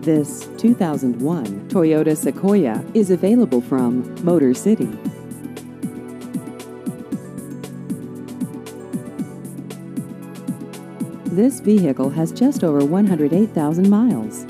This 2001 Toyota Sequoia is available from Motor City. This vehicle has just over 108,000 miles.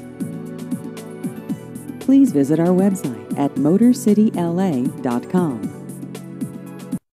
Please visit our website at motorcityla.com.